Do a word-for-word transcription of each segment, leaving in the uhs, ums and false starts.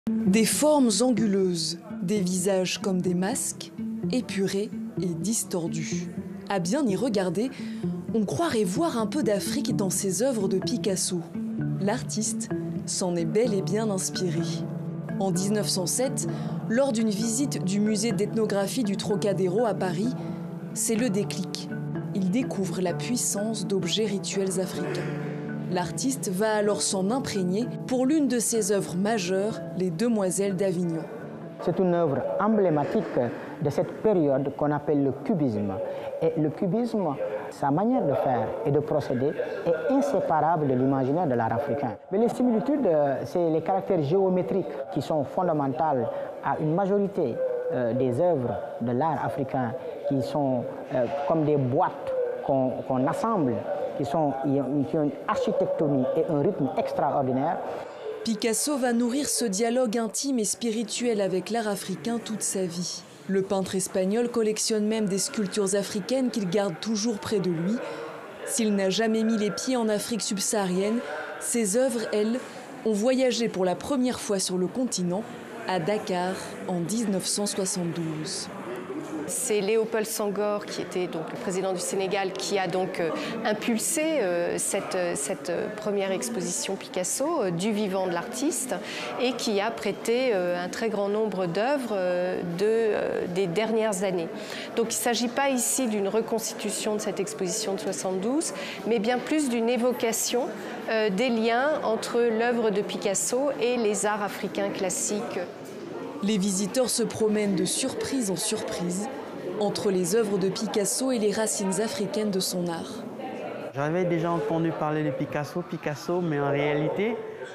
Des formes anguleuses, des visages comme des masques, épurés et distordus. À bien y regarder, on croirait voir un peu d'Afrique dans ces œuvres de Picasso. L'artiste s'en est bel et bien inspiré. En mille neuf cent sept, lors d'une visite du musée d'ethnographie du Trocadéro à Paris, c'est le déclic. Il découvre la puissance d'objets rituels africains. L'artiste va alors s'en imprégner pour l'une de ses œuvres majeures, Les Demoiselles d'Avignon. C'est une œuvre emblématique de cette période qu'on appelle le cubisme. Et le cubisme, sa manière de faire et de procéder est inséparable de l'imaginaire de l'art africain. Mais les similitudes, c'est les caractères géométriques qui sont fondamentaux à une majorité euh, des œuvres de l'art africain, qui sont euh, comme des boîtes qu'on qu'on assemble, qui, sont, qui ont une architectonie et un rythme extraordinaire. Picasso va nourrir ce dialogue intime et spirituel avec l'art africain toute sa vie. Le peintre espagnol collectionne même des sculptures africaines qu'il garde toujours près de lui. S'il n'a jamais mis les pieds en Afrique subsaharienne, ses œuvres, elles, ont voyagé pour la première fois sur le continent, à Dakar, en mille neuf cent soixante-douze. C'est Léopold Senghor, qui était donc le président du Sénégal, qui a donc euh, impulsé euh, cette, cette première exposition Picasso euh, du vivant de l'artiste et qui a prêté euh, un très grand nombre d'œuvres euh, de, euh, des dernières années. Donc il ne s'agit pas ici d'une reconstitution de cette exposition de soixante-douze, mais bien plus d'une évocation euh, des liens entre l'œuvre de Picasso et les arts africains classiques. Les visiteurs se promènent de surprise en surprise entre les œuvres de Picasso et les racines africaines de son art. J'avais déjà entendu parler de Picasso, Picasso, mais en réalité,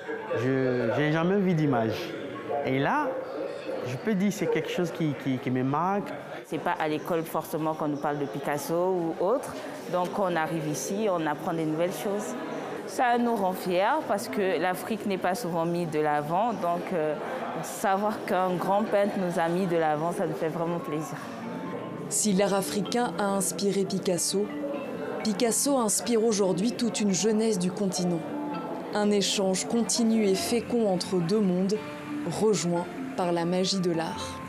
je n'ai jamais vu d'image. Et là, je peux dire que c'est quelque chose qui, qui, qui me marque. Ce n'est pas à l'école forcément qu'on nous parle de Picasso ou autre. Donc on arrive ici, on apprend des nouvelles choses. Ça nous rend fiers parce que l'Afrique n'est pas souvent mise de l'avant. Donc euh, savoir qu'un grand peintre nous a mis de l'avant, ça nous fait vraiment plaisir. Si l'art africain a inspiré Picasso, Picasso inspire aujourd'hui toute une jeunesse du continent. Un échange continu et fécond entre deux mondes, rejoint par la magie de l'art.